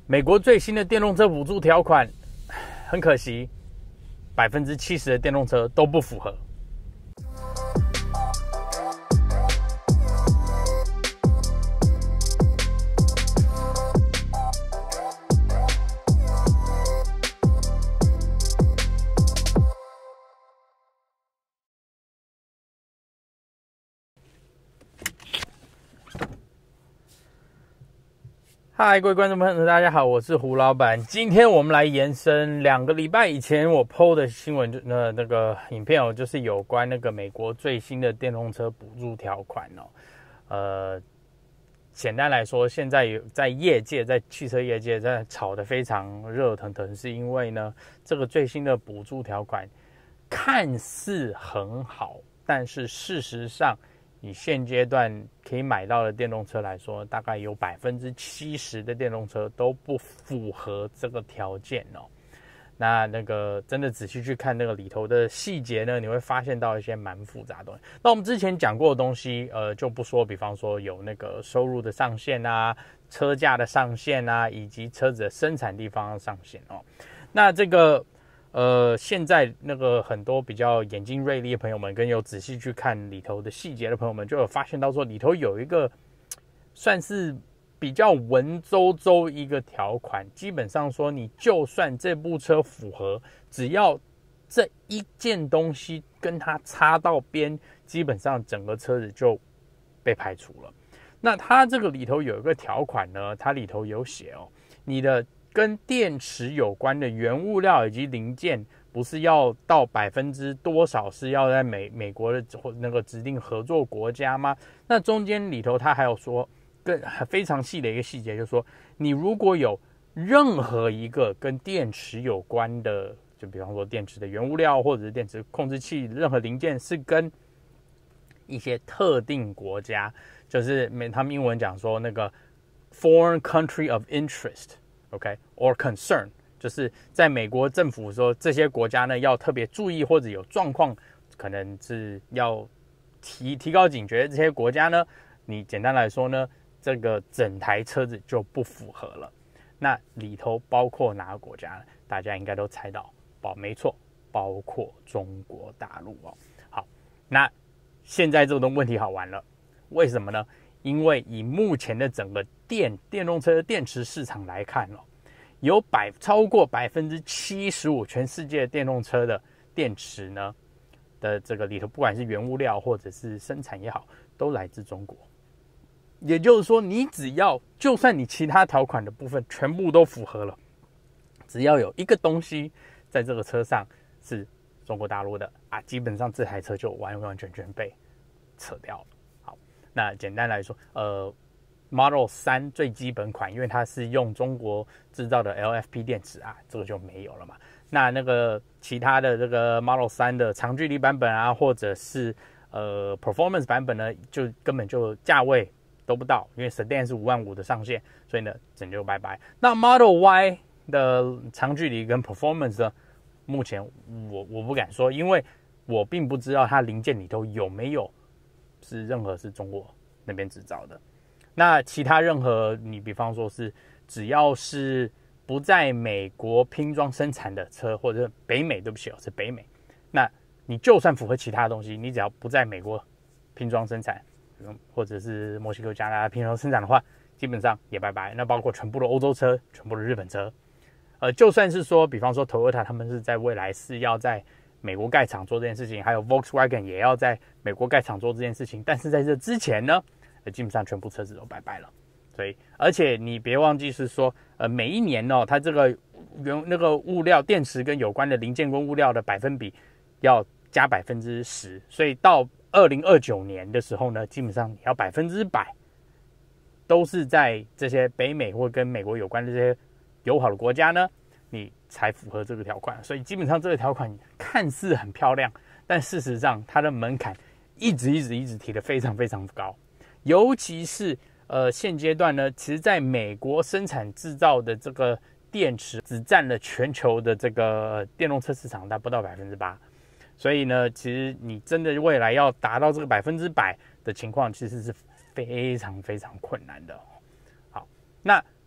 美国最新的电动车补助条款，很可惜，70%的电动车都不符合。嗨，各位观众朋友，大家好，我是胡老板。今天我们来延伸2个礼拜以前我 PO 的新闻，那个影片就是有关那个美国最新的电动车补助条款简单来说，现在在业界，在汽车业界在炒得非常热腾腾，是因为呢，这个最新的补助条款看似很好，但是事实上，以现阶段可以买到的电动车来说，大概有70%的电动车都不符合这个条件哦。那个真的仔细去看那个里头的细节呢，你会发现到一些蛮复杂的东西。那我们之前讲过的东西，就不说，比方说有那个收入的上限啊、车价的上限啊，以及车子的生产地方的上限哦。那这个现在那个很多比较眼睛锐利的朋友们，跟有仔细去看里头的细节的朋友们，就有发现到说里头有一个算是比较文绉绉一个条款，基本上说你就算这部车符合，只要这一件东西跟它擦到边，基本上整个车子就被排除了。那它这个里头有一个条款呢，它里头有写你的跟电池有关的原物料以及零件，不是要到多少是要在美国的那个指定合作国家吗？那中间里头它还有说非常细的一个细节，就是说你如果有任何一个跟电池有关的，就比方说电池的原物料或者是电池控制器任何零件是跟一些特定国家，就是他们英文讲说那个 foreign country of interest。OK, or concern， 就是在美国政府说这些国家呢要特别注意或者有状况，可能是要提高警觉。这些国家呢，你简单来说呢，这个整台车子就不符合了。那里头包括哪个国家呢？大家应该都猜到，没错，包括中国大陆哦。好，那现在这种问题好玩了，为什么呢？因为以目前的整个电动车的电池市场来看有超过75%全世界电动车的电池呢的这个里头，不管是原物料或者是生产也好，都来自中国。也就是说，你就算你其他条款的部分全部都符合了，只要有一个东西在这个车上是中国大陆的基本上这台车就完全被撤掉了。好，那简单来说Model 3最基本款，因为它是用中国制造的 LFP 电池这个就没有了嘛。那个其他的这个 Model 3的长距离版本或者是Performance 版本呢，就根本就价位都不到，因为 Sedan 是55000的上限，所以呢整就拜拜。那 Model Y 的长距离跟 Performance 呢，目前我不敢说，因为我并不知道它零件里头有没有任何是中国那边制造的。那其他任何你比方说是只要是不在美国拼装生产的车，或者是北美，对不起是北美，那你就算符合其他东西，你只要不在美国拼装生产，或者是墨西哥、加拿大拼装生产的话，基本上也拜拜。那包括全部的欧洲车，全部的日本车，就算是说比方说 Toyota 他们是在未来是要在美国盖厂做这件事情，还有 Volkswagen 也要在美国盖厂做这件事情，但是在这之前呢，基本上全部车子都拜拜了。所以，而且你别忘记是说，每一年它这个那个物料、电池跟有关的零件跟物料的百分比要加10%，所以到2029年的时候呢，基本上你要100%都是在这些北美或跟美国有关的这些友好的国家呢，你才符合这个条款。所以基本上这个条款看似很漂亮，但事实上它的门槛一直提得非常非常高。尤其是现阶段呢，其实在美国生产制造的这个电池只占了全球的这个电动车市场达不到8%，所以呢，其实你真的未来要达到这个100%的情况，其实是非常非常困难的。好，那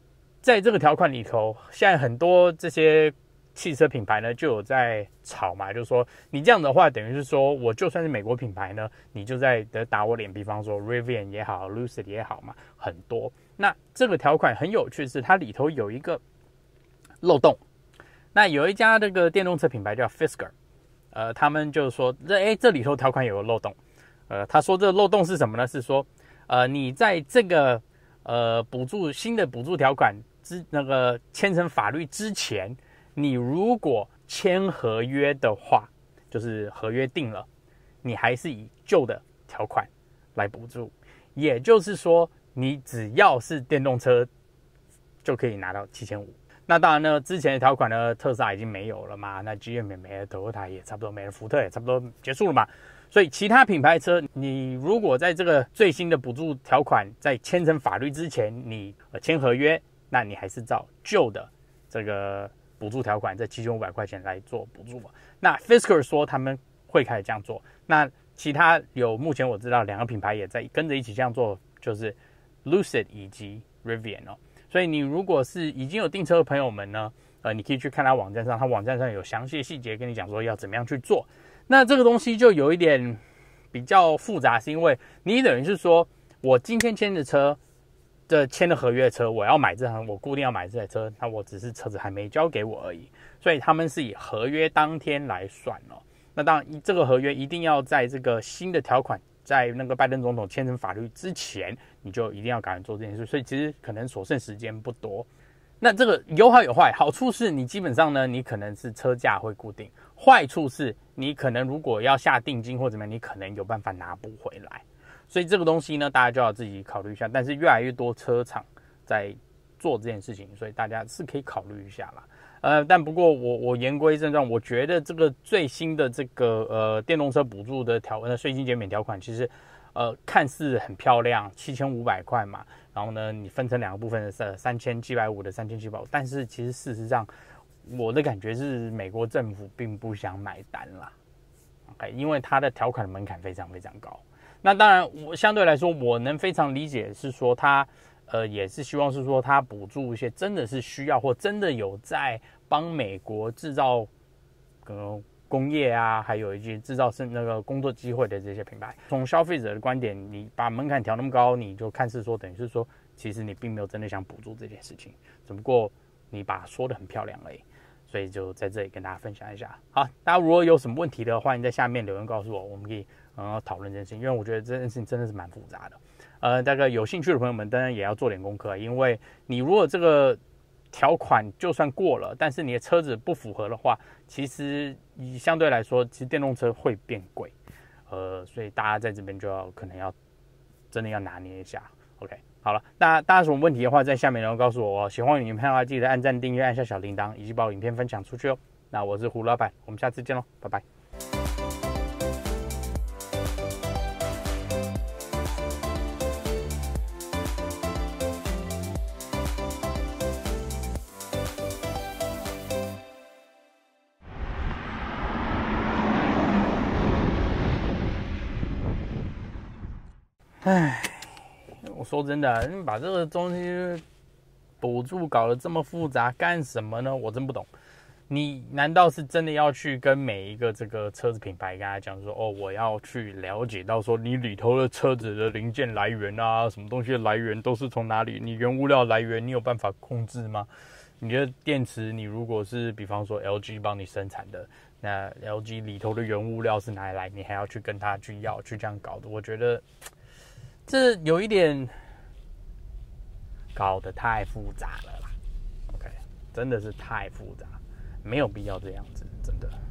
在这个条款里头，现在很多这些汽车品牌呢就有在吵嘛，就是说你这样的话，等于是说我就算是美国品牌呢，你就在打我脸，比方说 Rivian 也好 ，Lucid 也好嘛，很多。那这个条款很有趣是，它里头有一个漏洞。那有一家这个电动车品牌叫 Fisker， 他们就说这里头条款有个漏洞。他说这个漏洞是什么呢？是说你在这个新的补助条款签成法律之前，你如果签合约的话，就是合约定了，你还是以旧的条款来补助。也就是说，你只要是电动车就可以拿到7500。那当然呢，之前的条款呢，特斯拉已经没有了嘛，那 GM 也没了，Toyota 也差不多没了，福特也差不多结束了嘛。所以其他品牌车，你如果在这个最新的补助条款在签成法律之前，你签合约，那你还是照旧的这个补助条款，这7500块钱来做补助嘛。那 Fisker 说他们会开始这样做，那其他目前我知道2个品牌也在跟着一起这样做，就是 Lucid 以及 Rivian 哦。所以你如果是已经有订车的朋友们呢，你可以去看他网站上，他网站上有详细的细节跟你讲说要怎么样去做。那这个东西就有一点比较复杂，是因为你等于是说我今天签的车签的合约车，我要买这台，我固定要买这台车，那我只是车子还没交给我而已，所以他们是以合约当天来算哦。那当然这个合约一定要在这个新的条款在那个拜登总统签成法律之前，你就一定要赶紧做这件事，所以其实可能所剩时间不多。那这个有好有坏，好处是你基本上呢，你可能是车价会固定；坏处是你可能如果要下定金或怎么样，你可能有办法拿不回来。所以这个东西呢，大家就要自己考虑一下。但是越来越多车厂在做这件事情，所以大家是可以考虑一下啦。但不过我言归正传，我觉得这个最新的这个电动车补助的税金减免条款，其实看似很漂亮，7500块嘛，然后呢你分成2个部分的3750的3750，但是其实事实上我的感觉是美国政府并不想买单啦。OK， 因为它的条款的门槛非常非常高。那当然我相对来说我能非常理解是说它也是希望是说它补助一些真的是需要或真的有在帮美国制造工业啊，还有一些制造那个工作机会的这些品牌。从消费者的观点，你把门槛调那么高，你就看似说等于是说其实你并没有真的想补助这件事情，只不过你把它说得很漂亮而已。所以就在这里跟大家分享一下。好，大家如果有什么问题的话，欢迎在下面留言告诉我，我们可以讨论这件事情，因为我觉得这件事情真的是蛮复杂的。大概有兴趣的朋友们当然也要做点功课，因为你如果这个条款就算过了，但是你的车子不符合的话，其实相对来说，其实电动车会变贵。所以大家在这边就可能要真的要拿捏一下。OK， 好了，那大家有什么问题的话，在下面留言告诉我哦。喜欢影片的话，记得按赞、订阅、按下小铃铛，以及把我影片分享出去哦。那我是胡老板，我们下次见喽，拜拜。我说真的，你把这个东西补助搞得这么复杂干什么呢？我真不懂。你难道是真的要去跟每一个这个车子品牌跟他讲说，我要去了解到说你里头的车子的零件来源啊，什么东西的来源都是从哪里？你原物料来源你有办法控制吗？你的电池，你如果是比方说 LG 帮你生产的，那 LG 里头的原物料是哪里来？你还要去跟他去要去这样搞的，我觉得这有一点搞得太复杂了啦。OK， 真的是太复杂，没有必要这样子，真的。